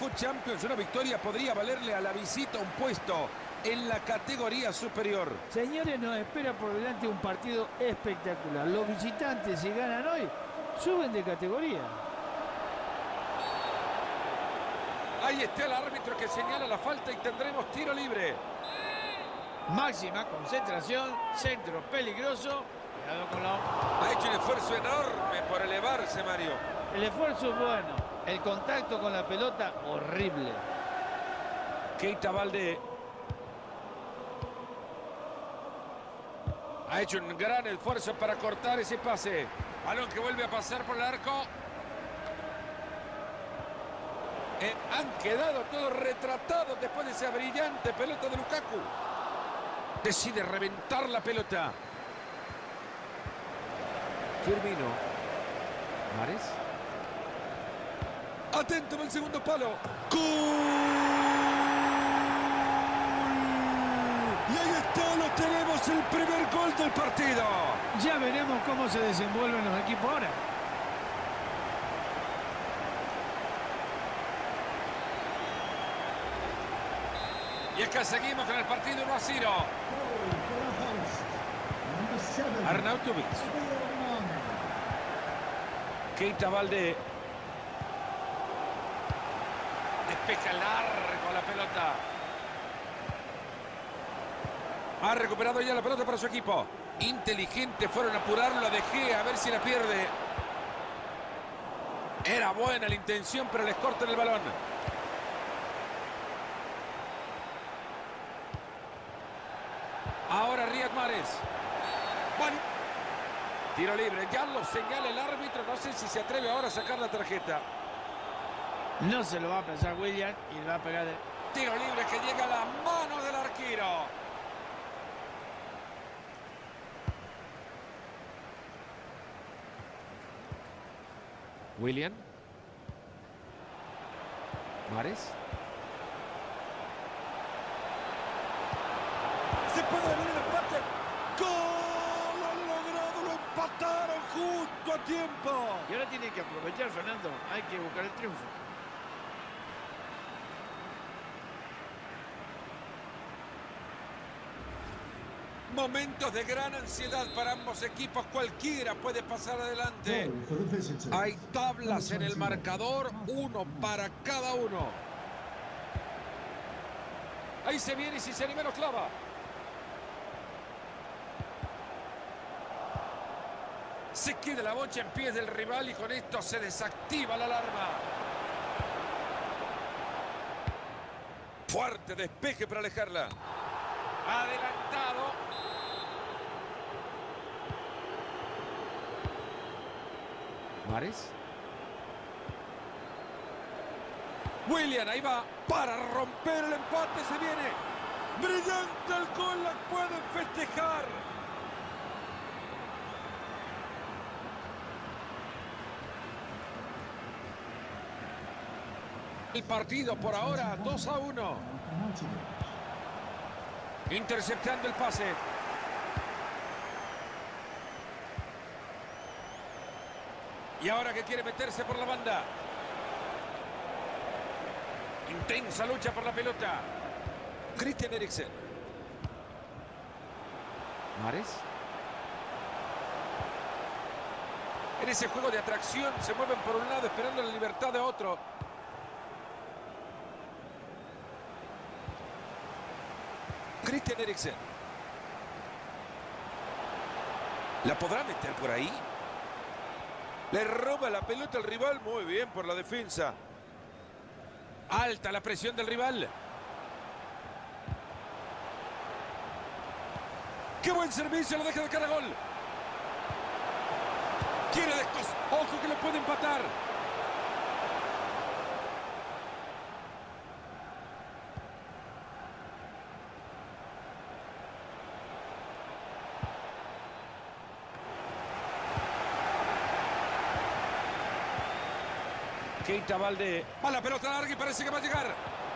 Food Champions, una victoria podría valerle a la visita un puesto en la categoría superior. Señores, nos espera por delante un partido espectacular. Los visitantes, si ganan hoy, suben de categoría. Ahí está el árbitro que señala la falta y tendremos tiro libre. Máxima concentración, centro peligroso. Cuidado con la... Ha hecho un esfuerzo enorme por elevarse, Mario. El esfuerzo es bueno. El contacto con la pelota, horrible. Keita Baldé. Ha hecho un gran esfuerzo para cortar ese pase. Balón que vuelve a pasar por el arco. Han quedado todos retratados después de esa brillante pelota de Lukaku. Decide reventar la pelota. Firmino. Mahrez. Atento en el segundo palo. ¡Gol! Y ahí está, lo tenemos, el primer gol del partido. Ya veremos cómo se desenvuelven los equipos ahora. Y acá seguimos con el partido 1-0. Arnautovic. Keita Baldé. Despeja largo la pelota. Ha recuperado ya la pelota para su equipo. Inteligente, fueron a apurarlo a De Gea a ver si la pierde. Era buena la intención, pero les cortan el balón. Ahora Riyad Mahrez. Bueno. Tiro libre, ya lo señala el árbitro. No sé si se atreve ahora a sacar la tarjeta. No se lo va a pensar William y le va a pegar de... Tiro libre que llega a la mano del arquero. William. Mahrez. Se puede venir el empate. ¡Gol! ¡Lo han logrado! ¡Lo empataron justo a tiempo! Y ahora tiene que aprovechar, Fernando. Hay que buscar el triunfo. Momentos de gran ansiedad para ambos equipos. Cualquiera puede pasar adelante. Hay tablas en el marcador. Uno para cada uno. Ahí se viene y si se anima lo clava. Se queda la bocha en pies del rival y con esto se desactiva la alarma. Fuerte despeje para alejarla. Adelantado. Mahrez. William, ahí va. Para romper el empate se viene. Brillante el gol, la pueden festejar. El partido por ahora 2-1. Interceptando el pase. Y ahora que quiere meterse por la banda. Intensa lucha por la pelota. Christian Eriksen. Mahrez. En ese juego de atracción se mueven por un lado esperando la libertad de otro. Christian Eriksen. ¿La podrá meter por ahí? Le roba la pelota al rival. Muy bien por la defensa. Alta la presión del rival. ¡Qué buen servicio! Lo deja de cara a gol. Quiere después. Ojo que lo puede empatar. Keita Baldé. Va la pelota larga y parece que va a llegar.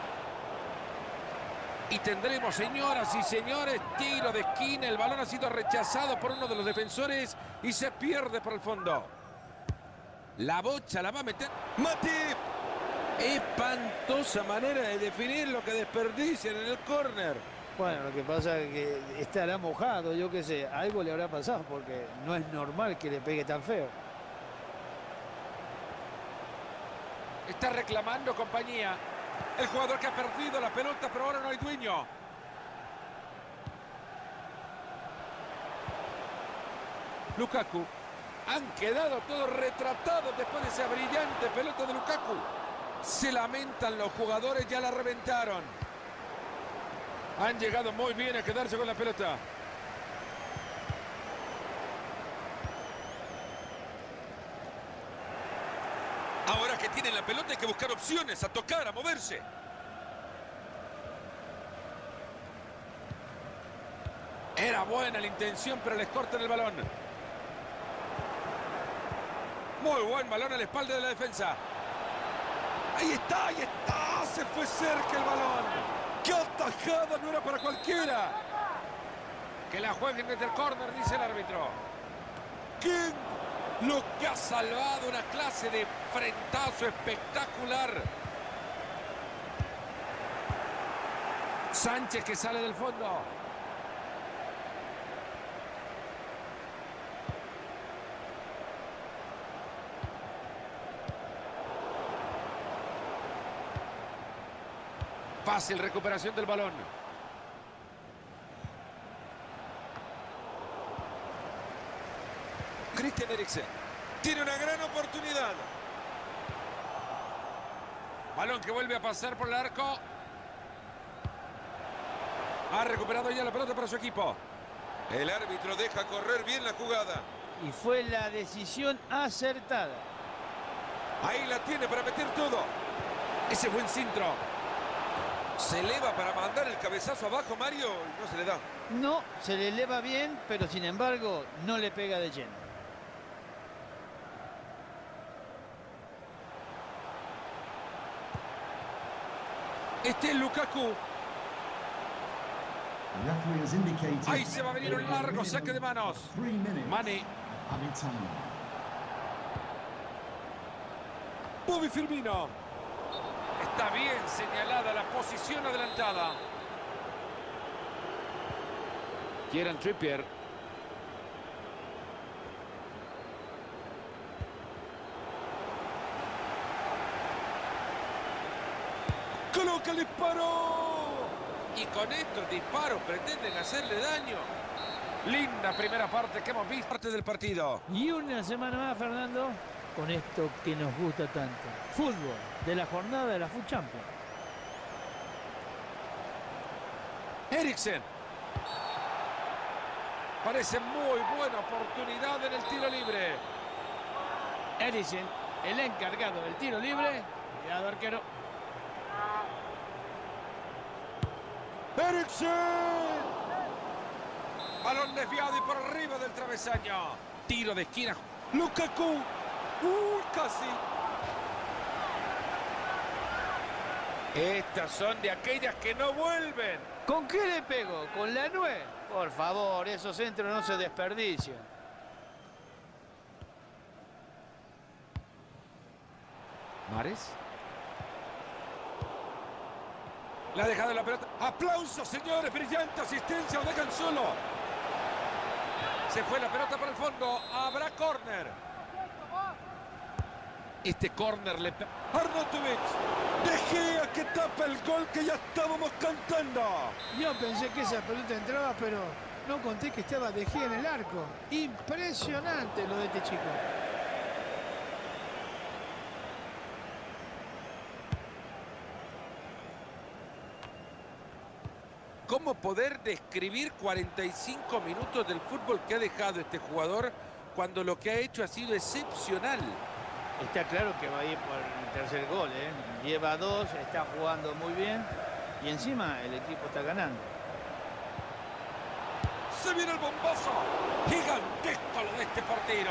Y tendremos, señoras y señores, tiro de esquina. El balón ha sido rechazado por uno de los defensores y se pierde por el fondo. La bocha la va a meter Matip. Espantosa manera de definir lo que desperdician en el córner. Bueno, lo que pasa es que estará mojado, yo qué sé, algo le habrá pasado porque no es normal que le pegue tan feo. Está reclamando compañía. El jugador que ha perdido la pelota, pero ahora no hay dueño. Lukaku. Han quedado todos retratados después de esa brillante pelota de Lukaku. Se lamentan los jugadores, ya la reventaron. Han llegado muy bien a quedarse con la pelota. Ahora que tienen la pelota hay que buscar opciones, a tocar, a moverse. Era buena la intención, pero les cortan el balón. Muy buen balón a la espalda de la defensa. Ahí está, ahí está. Se fue cerca el balón. ¡Qué atajada! No era para cualquiera. Que la jueguen desde el córner, dice el árbitro. ¿Quién? Lo que ha salvado, una clase de frentazo espectacular. Sánchez que sale del fondo. Fácil recuperación del balón. Christian Eriksen tiene una gran oportunidad. Balón que vuelve a pasar por el arco. Ha recuperado ya la pelota para su equipo. El árbitro deja correr bien la jugada. Y fue la decisión acertada. Ahí la tiene para meter todo. Ese buen centro. Se eleva para mandar el cabezazo abajo, Mario, y no se le da. No, se le eleva bien, pero sin embargo no le pega de lleno. Este es Lukaku. Ahí se va a venir un largo saque de manos. Mane. Bobby Firmino. Está bien señalada la posición adelantada. Kieran Trippier. Coloca el disparo. Y con estos disparos pretenden hacerle daño. Linda primera parte que hemos visto. Parte del partido. Y una semana más, Fernando, con esto que nos gusta tanto. Fútbol de la jornada de la FUT Champions. Eriksen. Parece muy buena oportunidad en el tiro libre. Eriksen, el encargado del tiro libre. Cuidado, arquero. Eriksen. Balón desviado y por arriba del travesaño. Tiro de esquina. Lukaku. Casi. Estas son de aquellas que no vuelven. ¿Con qué le pego? ¿Con la nuez? Por favor, esos centros no se desperdician. Mares. La ha dejado la pelota. ¡Aplausos, señores! Brillante asistencia. Lo dejan solo. Se fue la pelota para el fondo. Habrá córner. Este córner le... Arnautovic. De Gea que tapa el gol que ya estábamos cantando. Yo pensé que esa pelota entraba, pero no conté que estaba De Gea en el arco. Impresionante lo de este chico. ¿Cómo poder describir 45 minutos del fútbol que ha dejado este jugador cuando lo que ha hecho ha sido excepcional? Está claro que va a ir por el tercer gol, ¿eh? Lleva 2, está jugando muy bien y encima el equipo está ganando. Se viene el bombazo. Gigantesco lo de este portero.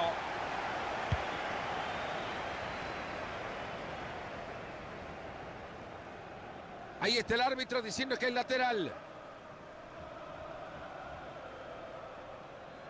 Ahí está el árbitro diciendo que es lateral.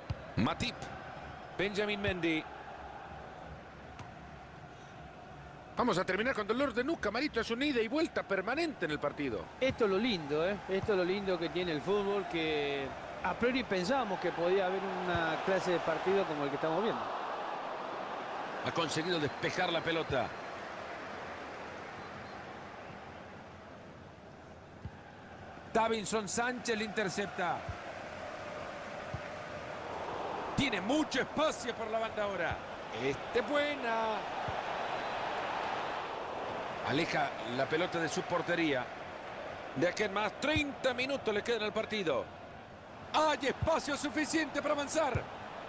Matip. Benjamin Mendy. Vamos a terminar con dolor de nuca, Marito. Es un ida y vuelta permanente en el partido. Esto es lo lindo, ¿eh? Esto es lo lindo que tiene el fútbol, que a priori pensábamos que podía haber una clase de partido como el que estamos viendo. Ha conseguido despejar la pelota. Davinson Sánchez le intercepta. Tiene mucho espacio por la banda ahora. Buena. Aleja la pelota de su portería. De aquí en más, 30 minutos le quedan al partido. Hay espacio suficiente para avanzar.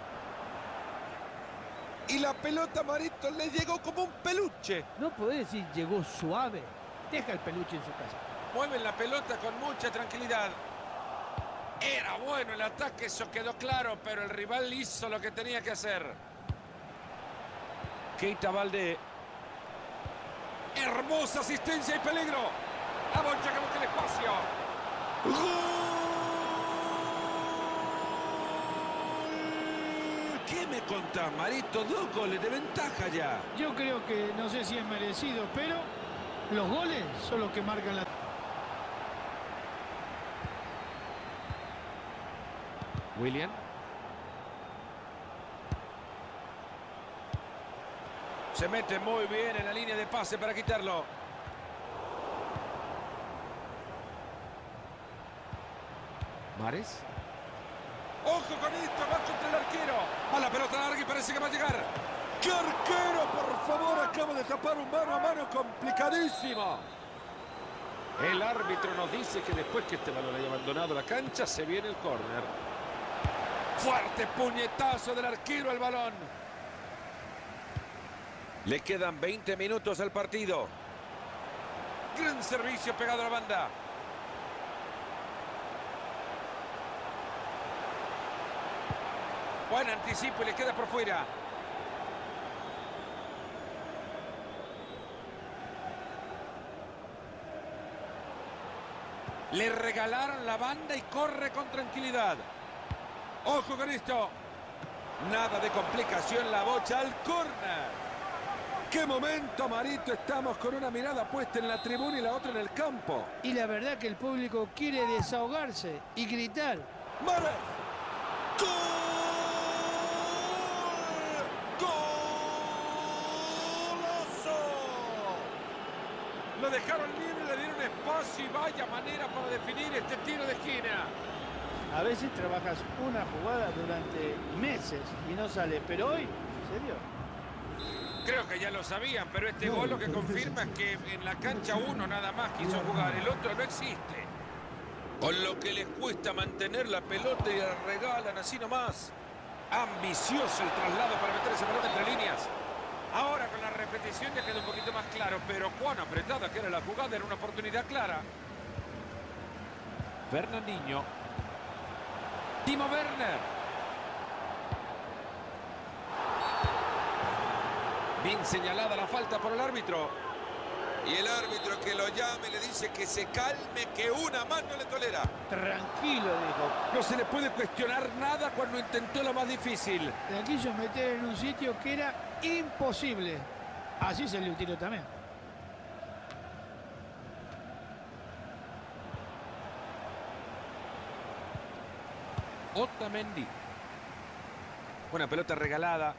Y la pelota, Marito, le llegó como un peluche. No podés decir llegó suave. Deja el peluche en su casa. Mueven la pelota con mucha tranquilidad. Era bueno el ataque, eso quedó claro, pero el rival hizo lo que tenía que hacer. Keita Baldé. Hermosa asistencia y peligro. La Bocha que busca el espacio. ¡Gol! ¿Qué me contás, Marito? 2 goles de ventaja ya. Yo creo que, no sé si es merecido, pero los goles son los que marcan la... William. Se mete muy bien en la línea de pase para quitarlo. Mares. ¡Ojo con esto! Va contra el arquero. A la pelota larga y parece que va a llegar. ¡Qué arquero! Por favor, acaba de tapar un mano a mano complicadísimo. El árbitro nos dice que después que este balón haya abandonado la cancha, se viene el córner. Fuerte puñetazo del arquero al balón. Le quedan 20 minutos al partido. Gran servicio pegado a la banda. Buen anticipo y le queda por fuera. Le regalaron la banda y corre con tranquilidad. Ojo con esto. Nada de complicación, la Bocha al córner. ¡Qué momento, Marito! Estamos con una mirada puesta en la tribuna y la otra en el campo. Y la verdad que el público quiere desahogarse y gritar. ¡Mare! ¡Gol! ¡Golazo! Lo dejaron libre, le dieron espacio y vaya manera para definir este tiro de esquina. A veces trabajas una jugada durante meses y no sale, pero hoy se dio. Creo que ya lo sabían, pero este gol lo que confirma es que en la cancha uno nada más quiso jugar, el otro no existe. Con lo que les cuesta mantener la pelota y la regalan así nomás. Ambicioso el traslado para meter esa pelota entre líneas. Ahora con la repetición ya queda un poquito más claro, pero cuán apretada que era la jugada, era una oportunidad clara. Fernandinho. Timo Werner. Bien señalada la falta por el árbitro. Y el árbitro que lo llame le dice que se calme, que una mano le tolera. Tranquilo, dijo. No se le puede cuestionar nada cuando intentó lo más difícil. Le quiso meter en un sitio que era imposible. Así salió el tiro también. Otamendi. Una pelota regalada.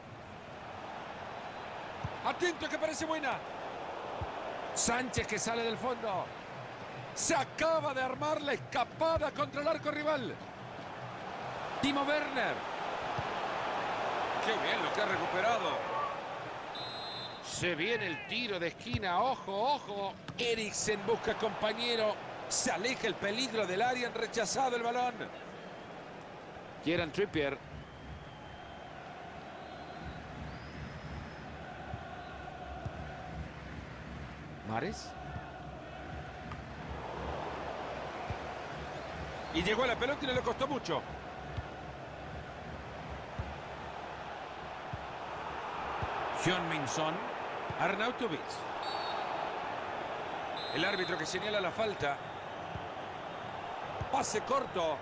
Atento que parece buena. Sánchez que sale del fondo. Se acaba de armar la escapada contra el arco rival. Timo Werner. Qué bien lo que ha recuperado. Se viene el tiro de esquina. Ojo, ojo. Eriksen busca compañero. Se aleja el peligro del área. Han rechazado el balón. Kieran Trippier. Mares. Y llegó a la pelota y no le costó mucho. Heung-min Son. Arnautovic. El árbitro que señala la falta. Pase corto.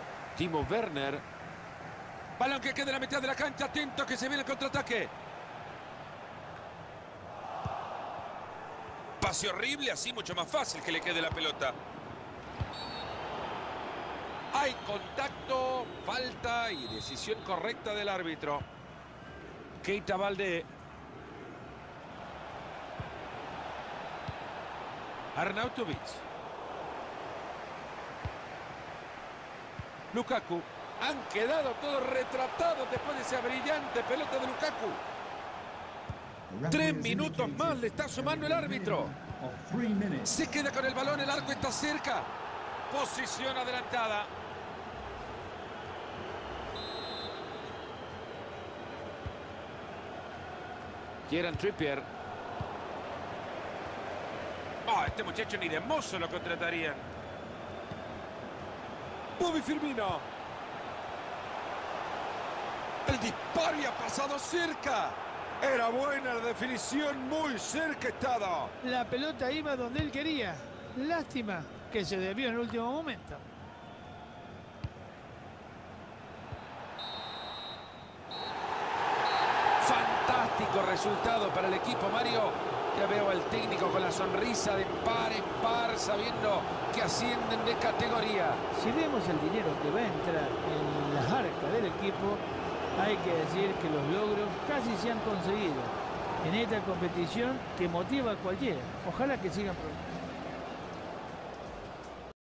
Timo Werner. Balón que queda en la mitad de la cancha. Atento que se viene el contraataque. pase horrible, así mucho más fácil que le quede la pelota. Hay contacto, falta y decisión correcta del árbitro. Keita Baldé. Arnautovic. Lukaku. Han quedado todos retratados después de esa brillante pelota de Lukaku. 3 minutos más le está sumando el árbitro. Se queda con el balón, el arco está cerca. Posición adelantada. Kieran Trippier. Oh, este muchacho ni de mozo lo contratarían. Bobby Firmino. El disparo y ha pasado cerca. Era buena la definición, muy cerca estaba. La pelota iba donde él quería. Lástima que se desvió en el último momento. Fantástico resultado para el equipo, Mario. Ya veo al técnico con la sonrisa de par en par, sabiendo que ascienden de categoría. Si vemos el dinero que va a entrar en las arcas del equipo, hay que decir que los logros casi se han conseguido en esta competición que motiva a cualquiera. Ojalá que sigan pronto.